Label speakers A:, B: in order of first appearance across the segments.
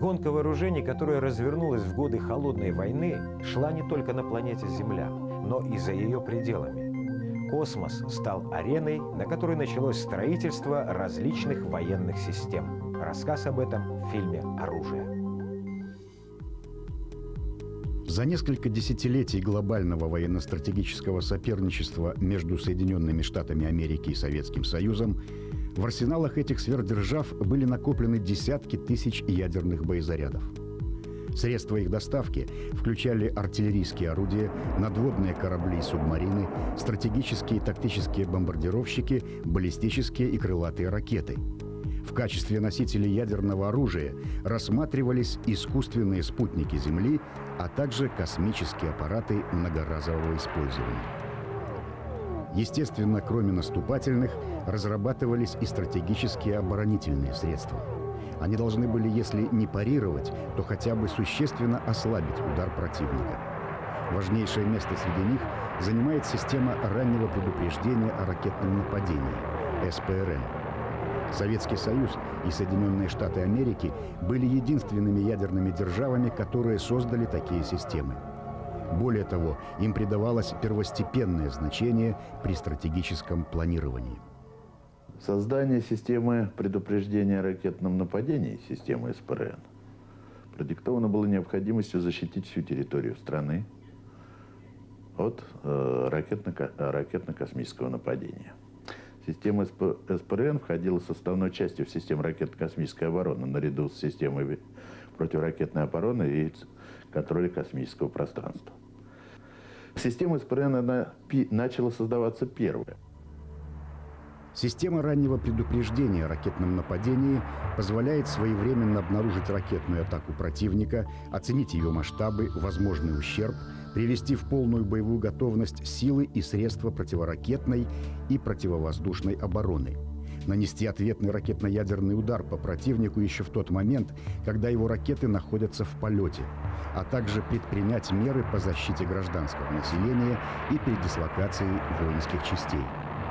A: Гонка вооружений, которая развернулась в годы Холодной войны, шла не только на планете Земля, но и за ее пределами. Космос стал ареной, на которой началось строительство различных военных систем. Рассказ об этом в фильме «Оружие».
B: За несколько десятилетий глобального военно-стратегического соперничества между Соединенными Штатами Америки и Советским Союзом в арсеналах этих сверхдержав были накоплены десятки тысяч ядерных боезарядов. Средства их доставки включали артиллерийские орудия, надводные корабли и субмарины, стратегические и тактические бомбардировщики, баллистические и крылатые ракеты. В качестве носителей ядерного оружия рассматривались искусственные спутники Земли, а также космические аппараты многоразового использования. Естественно, кроме наступательных, разрабатывались и стратегические оборонительные средства. Они должны были, если не парировать, то хотя бы существенно ослабить удар противника. Важнейшее место среди них занимает система раннего предупреждения о ракетном нападении – СПРН. Советский Союз и Соединенные Штаты Америки были единственными ядерными державами, которые создали такие системы. Более того, им придавалось первостепенное значение при стратегическом планировании.
C: Создание системы предупреждения о ракетном нападении, системы СПРН, продиктовано было необходимостью защитить всю территорию страны от ракетно-космического нападения. Система СПРН входила составной частью в систему ракетно-космической обороны наряду с системой противоракетной обороны и контроля космического пространства. Система СПРН начала создаваться первая.
B: Система раннего предупреждения о ракетном нападении позволяет своевременно обнаружить ракетную атаку противника, оценить ее масштабы, возможный ущерб, привести в полную боевую готовность силы и средства противоракетной и противовоздушной обороны, нанести ответный ракетно-ядерный удар по противнику еще в тот момент, когда его ракеты находятся в полете, а также предпринять меры по защите гражданского населения и передислокации воинских частей.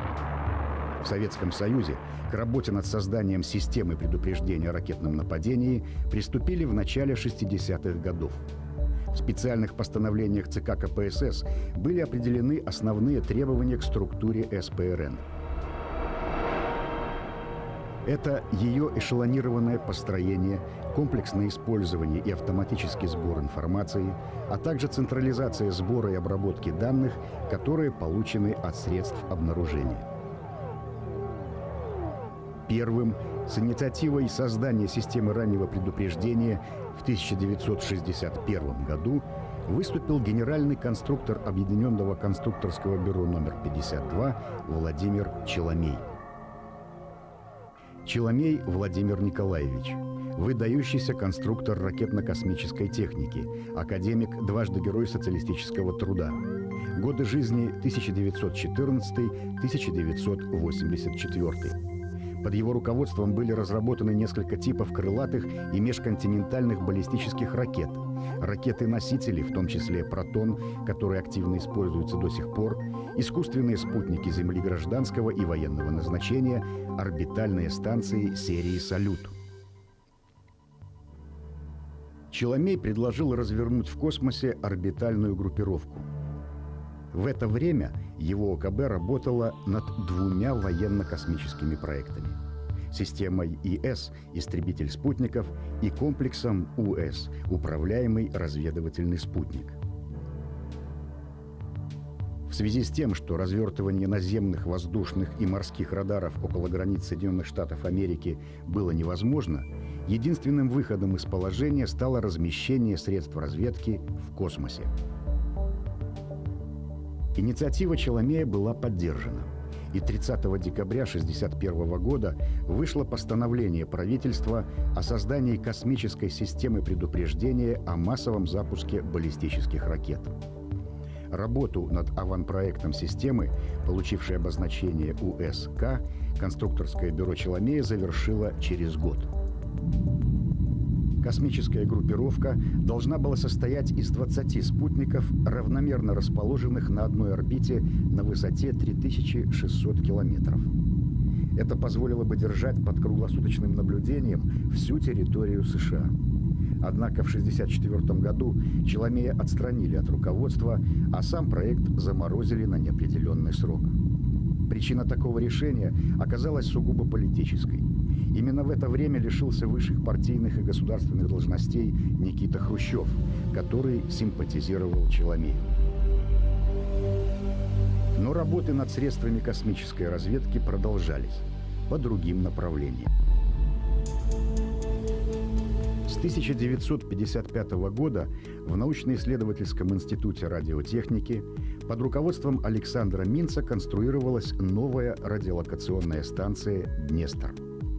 B: В Советском Союзе к работе над созданием системы предупреждения о ракетном нападении приступили в начале 60-х годов. В специальных постановлениях ЦК КПСС были определены основные требования к структуре СПРН. Это ее эшелонированное построение, комплексное использование и автоматический сбор информации, а также централизация сбора и обработки данных, которые получены от средств обнаружения. Первым с инициативой создания системы раннего предупреждения в 1961 году выступил генеральный конструктор Объединенного конструкторского бюро номер 52 Владимир Челомей. Челомей Владимир Николаевич, выдающийся конструктор ракетно-космической техники, академик, дважды Герой социалистического труда. Годы жизни 1914-1984. Под его руководством были разработаны несколько типов крылатых и межконтинентальных баллистических ракет, ракеты-носители, в том числе «Протон», которые активно используются до сих пор, искусственные спутники Земли гражданского и военного назначения, орбитальные станции серии «Салют». Челомей предложил развернуть в космосе орбитальную группировку. В это время его ОКБ работало над двумя военно-космическими проектами – системой ИС «Истребитель спутников» и комплексом УС «Управляемый разведывательный спутник». В связи с тем, что развертывание наземных, воздушных и морских радаров около границ Соединенных Штатов Америки было невозможно, единственным выходом из положения стало размещение средств разведки в космосе. Инициатива Челомея была поддержана, и 30 декабря 1961 года вышло постановление правительства о создании космической системы предупреждения о массовом запуске баллистических ракет. Работу над аванпроектом системы, получившей обозначение УСК, конструкторское бюро Челомея завершило через год. Космическая группировка должна была состоять из 20 спутников, равномерно расположенных на одной орбите на высоте 3600 километров. Это позволило бы держать под круглосуточным наблюдением всю территорию США. Однако в 1964 году Челомея отстранили от руководства, а сам проект заморозили на неопределенный срок. Причина такого решения оказалась сугубо политической. Именно в это время лишился высших партийных и государственных должностей Никита Хрущев, который симпатизировал Челомею. Но работы над средствами космической разведки продолжались по другим направлениям. С 1955 года в научно-исследовательском институте радиотехники под руководством Александра Минца конструировалась новая радиолокационная станция «Днестр».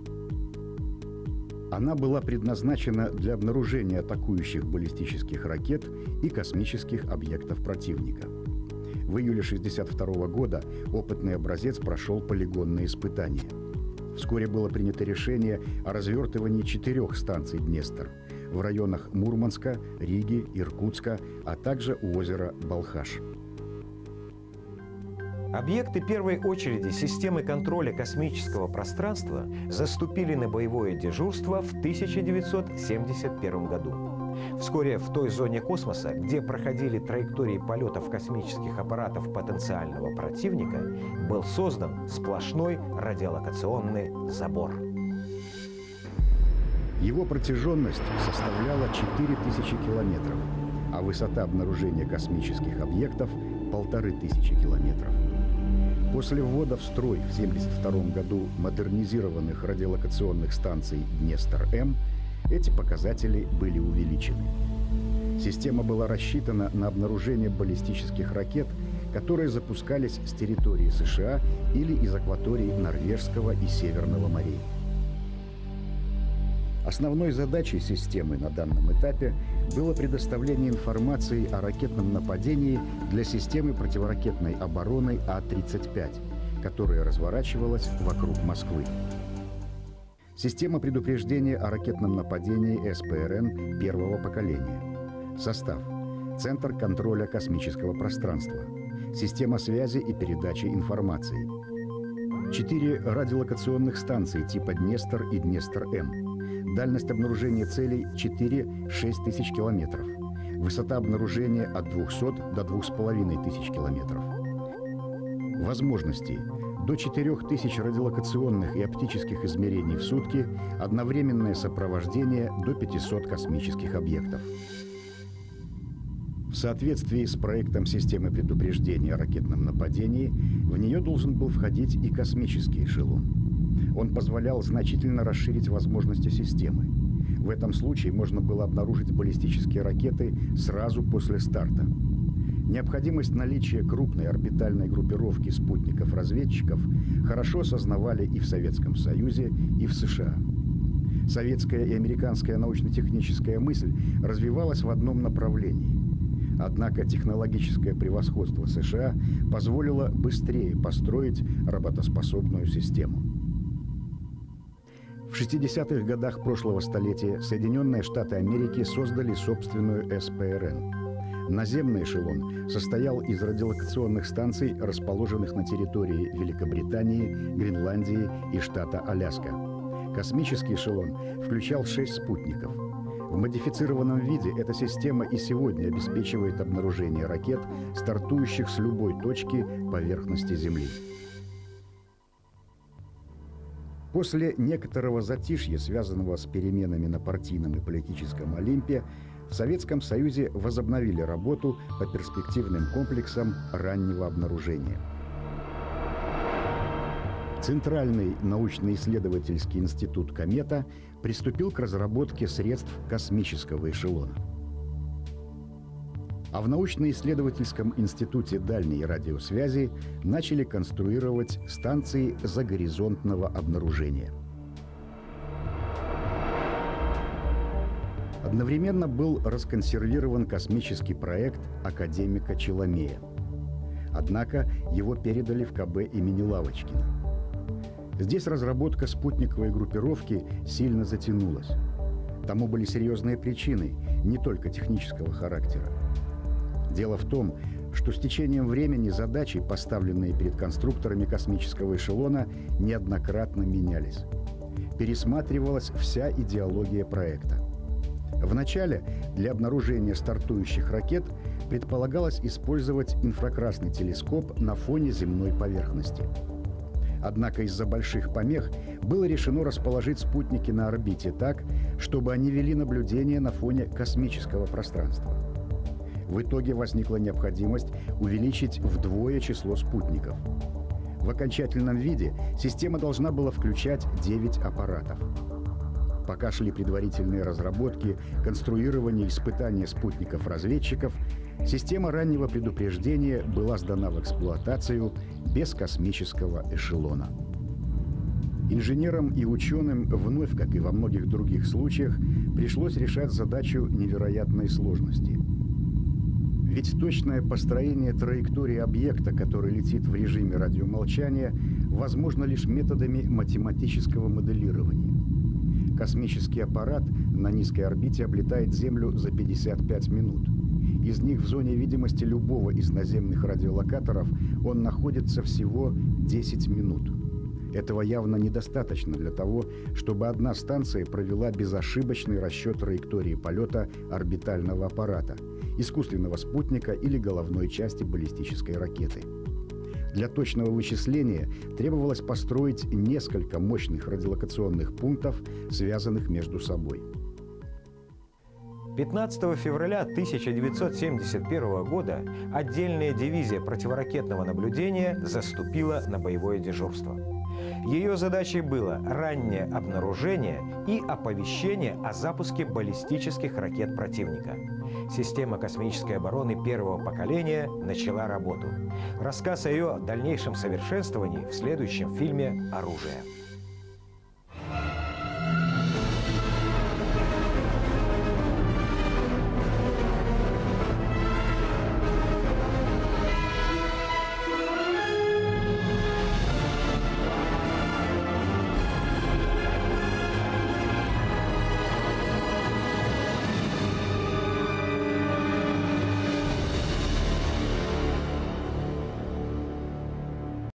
B: Она была предназначена для обнаружения атакующих баллистических ракет и космических объектов противника. В июле 1962 года опытный образец прошел полигонные испытания. Вскоре было принято решение о развертывании 4 станций «Днестр» в районах Мурманска, Риги, Иркутска, а также у озера Балхаш.
A: Объекты первой очереди системы контроля космического пространства заступили на боевое дежурство в 1971 году. Вскоре в той зоне космоса, где проходили траектории полетов космических аппаратов потенциального противника, был создан сплошной радиолокационный забор.
B: Его протяженность составляла 4000 километров, а высота обнаружения космических объектов – 1500 километров. После ввода в строй в 1972 году модернизированных радиолокационных станций «Днестр-М» эти показатели были увеличены. Система была рассчитана на обнаружение баллистических ракет, которые запускались с территории США или из акваторий Норвежского и Северного морей. Основной задачей системы на данном этапе было предоставление информации о ракетном нападении для системы противоракетной обороны А-35, которая разворачивалась вокруг Москвы. Система предупреждения о ракетном нападении СПРН первого поколения. Состав. Центр контроля космического пространства. Система связи и передачи информации. 4 радиолокационных станции типа «Днестр» и «Днестр-М». Дальность обнаружения целей 4–6 тысяч километров. Высота обнаружения от 200 до 2500 километров. Возможности. До 4000 радиолокационных и оптических измерений в сутки, одновременное сопровождение до 500 космических объектов. В соответствии с проектом системы предупреждения о ракетном нападении, в нее должен был входить и космический эшелон. Он позволял значительно расширить возможности системы. В этом случае можно было обнаружить баллистические ракеты сразу после старта. Необходимость наличия крупной орбитальной группировки спутников-разведчиков хорошо осознавали и в Советском Союзе, и в США. Советская и американская научно-техническая мысль развивалась в одном направлении. Однако технологическое превосходство США позволило быстрее построить работоспособную систему. В 60-х годах прошлого столетия Соединенные Штаты Америки создали собственную СПРН. Наземный эшелон состоял из радиолокационных станций, расположенных на территории Великобритании, Гренландии и штата Аляска. Космический эшелон включал 6 спутников. В модифицированном виде эта система и сегодня обеспечивает обнаружение ракет, стартующих с любой точки поверхности Земли. После некоторого затишья, связанного с переменами на партийном и политическом Олимпе, в Советском Союзе возобновили работу по перспективным комплексам раннего обнаружения. Центральный научно-исследовательский институт «Комета» приступил к разработке средств космического эшелона. А в научно-исследовательском институте дальней радиосвязи начали конструировать станции загоризонтного обнаружения. Одновременно был расконсервирован космический проект академика Челомея. Однако его передали в КБ имени Лавочкина. Здесь разработка спутниковой группировки сильно затянулась. Тому были серьезные причины, не только технического характера. Дело в том, что с течением времени задачи, поставленные перед конструкторами космического эшелона, неоднократно менялись. Пересматривалась вся идеология проекта. Вначале для обнаружения стартующих ракет предполагалось использовать инфракрасный телескоп на фоне земной поверхности. Однако из-за больших помех было решено расположить спутники на орбите так, чтобы они вели наблюдение на фоне космического пространства. В итоге возникла необходимость увеличить вдвое число спутников. В окончательном виде система должна была включать 9 аппаратов. Пока шли предварительные разработки, конструирование и испытания спутников-разведчиков, система раннего предупреждения была сдана в эксплуатацию без космического эшелона. Инженерам и ученым вновь, как и во многих других случаях, пришлось решать задачу невероятной сложности. Ведь точное построение траектории объекта, который летит в режиме радиомолчания, возможно лишь методами математического моделирования. Космический аппарат на низкой орбите облетает Землю за 55 минут. Из них в зоне видимости любого из наземных радиолокаторов он находится всего 10 минут. Этого явно недостаточно для того, чтобы одна станция провела безошибочный расчет траектории полета орбитального аппарата, искусственного спутника или головной части баллистической ракеты. Для точного вычисления требовалось построить несколько мощных радиолокационных пунктов, связанных между собой.
A: 15 февраля 1971 года отдельная дивизия противоракетного наблюдения заступила на боевое дежурство. Ее задачей было раннее обнаружение и оповещение о запуске баллистических ракет противника. Система космической обороны первого поколения начала работу. Рассказ о ее дальнейшем совершенствовании в следующем фильме «Оружие».